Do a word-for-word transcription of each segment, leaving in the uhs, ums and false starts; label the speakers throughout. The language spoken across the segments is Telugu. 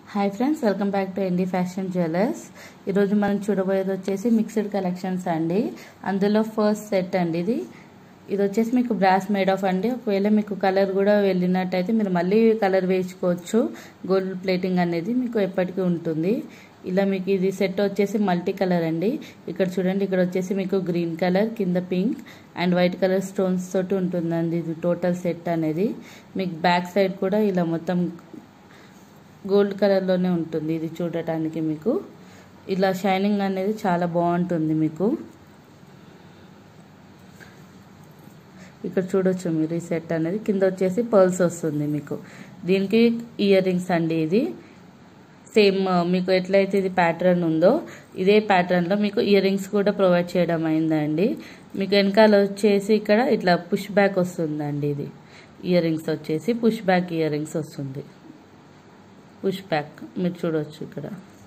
Speaker 1: Hi friends, welcome back to ND fashion jewellers. ఈరోజు మనం చూడబోయేది వచ్చేసి మిక్స్డ్ కలెక్షన్స్ అండి. అందులో ఫస్ట్ సెట్ అండి ఇది. ఇది వచ్చేసి మీకు బ్రాస్ మేడ్ ఆఫ్ అండి. ఒకవేళ మీకు కలర్ కూడా వెళ్ళినట్టయితే మీరు మళ్ళీ కలర్ వేయించుకోవచ్చు. గోల్డ్ ప్లేటింగ్ అనేది మీకు ఎప్పటికీ ఉంటుంది. ఇలా మీకు ఇది సెట్ వచ్చేసి మల్టీ కలర్ అండి. ఇక్కడ చూడండి, ఇక్కడ వచ్చేసి మీకు గ్రీన్ కలర్, కింద pink and white colour stones తోటి ఉంటుందండి ఇది టోటల్ సెట్ అనేది. మీకు బ్యాక్ సైడ్ కూడా ఇలా మొత్తం గోల్డ్ కలర్లోనే ఉంటుంది. ఇది చూడటానికి మీకు ఇలా షైనింగ్ అనేది చాలా బాగుంటుంది. మీకు ఇక్కడ చూడొచ్చు మీరు ఈ సెట్ అనేది. కింద వచ్చేసి పర్ల్స్ వస్తుంది మీకు. దీనికి ఇయర్ రింగ్స్ అండి. ఇది సేమ్ మీకు ఎట్లయితే ఇది ప్యాటర్న్ ఉందో ఇదే ప్యాటర్న్లో మీకు ఇయర్ రింగ్స్ కూడా ప్రొవైడ్ చేయడం అయిందండి. మీకు వెనకాల వచ్చేసి ఇక్కడ ఇట్లా పుష్ బ్యాక్ వస్తుందండి. ఇది ఇయర్ రింగ్స్ వచ్చేసి పుష్ బ్యాక్ ఇయర్ రింగ్స్ వస్తుంది. పుష్ బ్యాక్ మీరు చూడవచ్చు. ఇక్కడ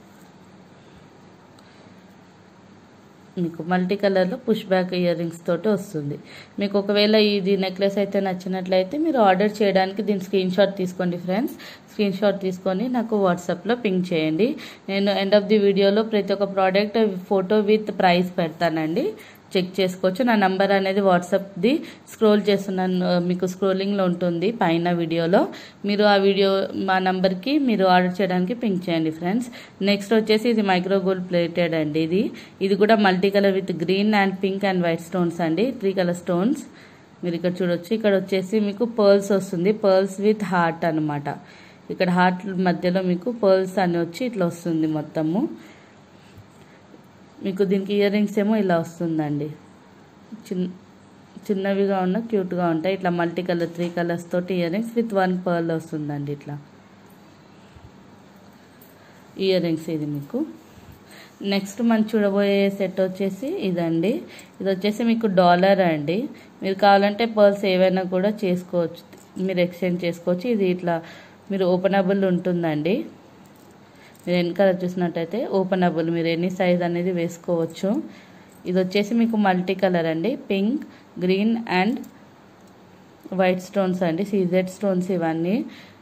Speaker 1: మీకు మల్టీ కలర్లో పుష్ బ్యాక్ ఇయర్ రింగ్స్ తోటి వస్తుంది. మీకు ఒకవేళ ఇది నెక్లెస్ అయితే నచ్చినట్లయితే మీరు ఆర్డర్ చేయడానికి దీని స్క్రీన్ షాట్ తీసుకోండి ఫ్రెండ్స్. స్క్రీన్ షాట్ తీసుకొని నాకు వాట్సాప్లో పింక్ చేయండి. నేను ఎండ్ ఆఫ్ ది వీడియోలో ప్రతి ఒక్క ప్రోడక్ట్ ఫోటో విత్ ప్రైస్ పెడతానండి, చెక్ చేసుకోవచ్చు. నా నంబర్ అనేది వాట్సాప్ది స్క్రోల్ చేస్తున్నాను, మీకు స్క్రోలింగ్లో ఉంటుంది పైన వీడియోలో. మీరు ఆ వీడియో మా నంబర్కి మీరు ఆర్డర్ చేయడానికి పింక్ చేయండి ఫ్రెండ్స్. నెక్స్ట్ వచ్చేసి ఇది మైక్రో గోల్డ్ ప్లేటెడ్ అండి. ఇది ఇది కూడా multi colour with green and pink and white stones అండి. త్రీ కలర్ స్టోన్స్ మీరు ఇక్కడ చూడొచ్చు. ఇక్కడ వచ్చేసి మీకు పర్ల్స్ వస్తుంది. పర్ల్స్ విత్ హార్ట్ అనమాట. ఇక్కడ హార్ట్ మధ్యలో మీకు పర్ల్స్ అని వచ్చి ఇట్లా వస్తుంది మొత్తము. మీకు దీనికి ఇయర్ రింగ్స్ ఏమో ఇలా వస్తుందండి. చిన్న చిన్నవిగా ఉన్న క్యూట్గా ఉంటాయి. ఇట్లా మల్టీ కలర్ త్రీ కలర్స్ తోటి earrings with one pearl వస్తుందండి. ఇట్లా ఇయర్ రింగ్స్ ఇది మీకు. నెక్స్ట్ మనం చూడబోయే సెట్ వచ్చేసి ఇదండి. ఇది వచ్చేసి మీకు డాలర్ అండి. మీరు కావాలంటే పర్ల్స్ ఏవైనా కూడా చేసుకోవచ్చు, మీరు ఎక్స్చేంజ్ చేసుకోవచ్చు. ఇది ఇట్లా మీరు ఓపెనబుల్ ఉంటుందండి. మీరు వెనకాల చూసినట్టయితే ఓపెనబుల్, మీరు ఎనీ సైజ్ అనేది వేసుకోవచ్చు. ఇది వచ్చేసి మీకు మల్టీ కలర్ అండి. Pink, green and white stones అండి. సీజెడ్ స్టోన్స్ ఇవన్నీ.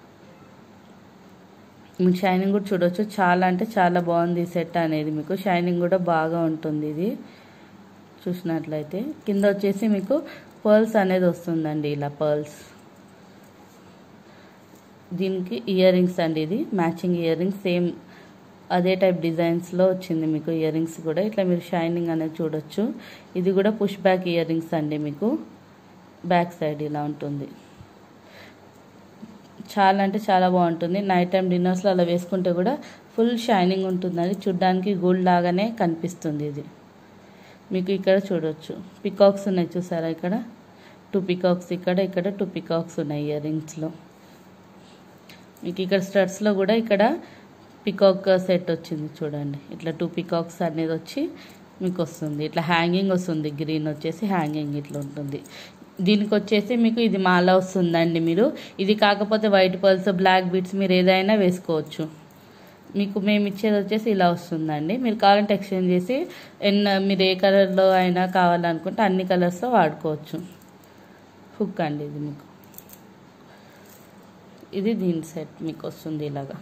Speaker 1: మీకు షైనింగ్ కూడా చూడవచ్చు. చాలా అంటే చాలా బాగుంది ఈ సెట్ అనేది. మీకు షైనింగ్ కూడా బాగా ఉంటుంది ఇది చూసినట్లయితే. కింద వచ్చేసి మీకు పర్ల్స్ అనేది వస్తుందండి. ఇలా పర్ల్స్. దీనికి ఇయర్ రింగ్స్ అండి. ఇది మ్యాచింగ్ ఇయర్ రింగ్స్, సేమ్ అదే టైప్ డిజైన్స్లో వచ్చింది మీకు ఇయర్ రింగ్స్ కూడా. ఇట్లా మీరు షైనింగ్ అనేది చూడొచ్చు. ఇది కూడా పుష్ బ్యాక్ ఇయర్ రింగ్స్ అండి. మీకు బ్యాక్ సైడ్ ఇలా ఉంటుంది. చాలా అంటే చాలా బాగుంటుంది. నైట్ టైం డిన్నర్స్లో అలా వేసుకుంటే కూడా ఫుల్ షైనింగ్ ఉంటుందండి. చూడ్డానికి గోల్డ్ లాగానే కనిపిస్తుంది ఇది. మీకు ఇక్కడ చూడొచ్చు పికాక్స్ ఉన్నాయి, చూసారా? ఇక్కడ టూ పికాక్స్, ఇక్కడ ఇక్కడ టూ పికాక్స్ ఉన్నాయి ఇయర్ రింగ్స్లో. మీకు ఇక్కడ స్టడ్స్లో కూడా ఇక్కడ పికాక్ సెట్ వచ్చింది చూడండి. ఇట్లా టూ పికాక్స్ అనేది వచ్చి మీకు వస్తుంది. ఇట్లా హ్యాంగింగ్ వస్తుంది. గ్రీన్ వచ్చేసి హ్యాంగింగ్ ఇట్లా ఉంటుంది. దీనికి వచ్చేసి మీకు ఇది మాల వస్తుందండి. మీరు ఇది కాకపోతే వైట్ పర్ల్స్, బ్లాక్ బీడ్స్ మీరు ఏదైనా వేసుకోవచ్చు. మీకు మేము ఇచ్చేది వచ్చేసి ఇలా వస్తుందండి. మీరు కావాలంటే ఎక్స్చేంజ్ చేసి ఎన్న మీరు ఏ కలర్లో అయినా కావాలనుకుంటే అన్ని కలర్స్లో వాడుకోవచ్చు. హుక్ అండి ఇది మీకు. ఇది దీని సెట్ మీకు వస్తుంది ఇలాగా.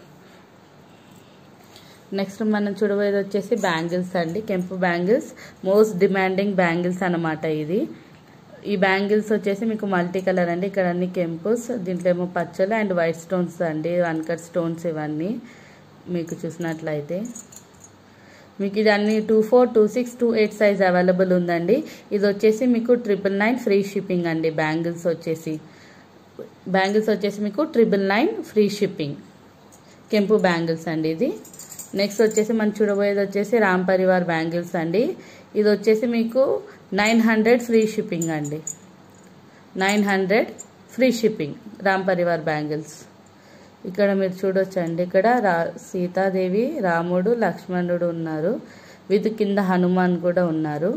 Speaker 1: నెక్స్ట్ మనం చూడబోయేది వచ్చేసి బ్యాంగిల్స్ అండి. కెంపు బ్యాంగిల్స్, మోస్ట్ డిమాండింగ్ బ్యాంగిల్స్ అనమాట ఇది. ఈ బ్యాంగిల్స్ వచ్చేసి మీకు మల్టీ కలర్ అండి. ఇక్కడ అన్ని కెంపుస్, దీంట్లో ఏమో పచ్చలు అండ్ వైట్ స్టోన్స్ అండి, అన్కట్ స్టోన్స్ ఇవన్నీ మీకు చూసినట్లయితే. మీకు ఇది అన్ని two four two six two eight size available ఉందండి. ఇది వచ్చేసి మీకు ట్రిపుల్ నైన్ ఫ్రీ షిప్పింగ్ అండి. బ్యాంగిల్స్ వచ్చేసి బ్యాంగిల్స్ వచ్చేసి మీకు ట్రిపుల్ నైన్ ఫ్రీ షిప్పింగ్. కెంపు బ్యాంగిల్స్ అండి ఇది. నెక్స్ట్ వచ్చేసి మనం చూడబోయేది వచ్చేసి రామ్ పరివార్ బ్యాంగిల్స్ అండి. ఇది వచ్చేసి మీకు నైన్ హండ్రెడ్ ఫ్రీ షిప్పింగ్ అండి. Nine hundred free shipping Ram Parivar bangles. ఇక్కడ మీరు చూడొచ్చండి. ఇక్కడ రా సీతాదేవి, రాముడు, లక్ష్మణుడు ఉన్నారు. విత్ కింద హనుమాన్ కూడా ఉన్నారు.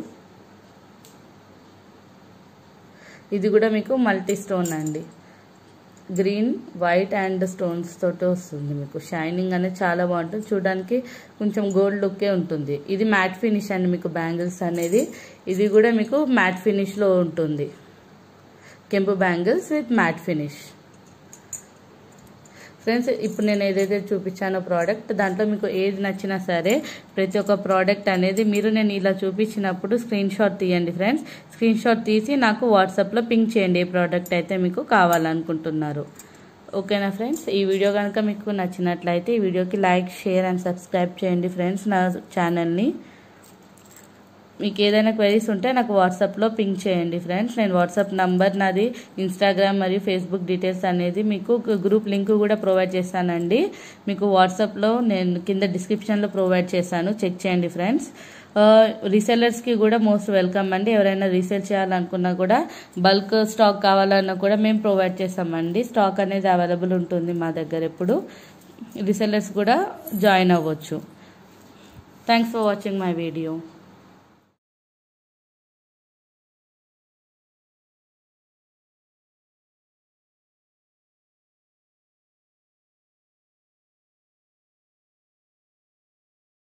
Speaker 1: ఇది కూడా మీకు మల్టీ స్టోన్ అండి. గ్రీన్, వైట్ అండ్ స్టోన్స్ తోటి వస్తుంది. మీకు షైనింగ్ అనేది చాలా బాగుంటుంది. చూడడానికి కొంచెం గోల్డ్ లుక్కే ఉంటుంది. ఇది మ్యాట్ ఫినిష్ అండి మీకు బ్యాంగిల్స్ అనేది. ఇది కూడా మీకు మ్యాట్ ఫినిష్లో ఉంటుంది. కెంపు bangles with matte finish. Friends ఇప్పుడు నేను ఏదైతే చూపించానో ప్రోడక్ట్ దాంట్లో మీకు ఏది నచ్చినా సరే ప్రతి ఒక్క ప్రోడక్ట్ అనేది మీరు నేను ఇలా చూపించినప్పుడు స్క్రీన్ షాట్ తీయండి ఫ్రెండ్స్. స్క్రీన్ షాట్ తీసి నాకు వాట్సాప్లో పింక్ చేయండి ఏ ప్రోడక్ట్ అయితే మీకు కావాలనుకుంటున్నారు. ఓకేనా ఫ్రెండ్స్, ఈ వీడియో కనుక మీకు నచ్చినట్లయితే ఈ వీడియోకి లైక్ షేర్ అండ్ సబ్స్క్రైబ్ చేయండి ఫ్రెండ్స్ నా ఛానల్ని. మీకు ఏదైనా క్వైరీస్ ఉంటే నాకు వాట్సాప్లో పింక్ చేయండి ఫ్రెండ్స్. నేను వాట్సాప్ నంబర్ నాది, ఇన్స్టాగ్రామ్ మరియు ఫేస్బుక్ డీటెయిల్స్ అనేది మీకు గ్రూప్ లింక్ కూడా ప్రొవైడ్ చేస్తానండి. మీకు వాట్సాప్లో నేను కింద డిస్క్రిప్షన్లో ప్రొవైడ్ చేశాను, చెక్ చేయండి ఫ్రెండ్స్. రీసెల్లర్స్కి కూడా మోస్ట్ వెల్కమ్ అండి. ఎవరైనా రీసేల్ చేయాలనుకున్నా కూడా బల్క్ స్టాక్ కావాలన్నా కూడా మేము ప్రొవైడ్ చేస్తామండి. స్టాక్ అనేది అవైలబుల్ ఉంటుంది మా దగ్గర ఎప్పుడు. రీసెల్లర్స్ కూడా జాయిన్ అవ్వచ్చు. Thanks for watching my video.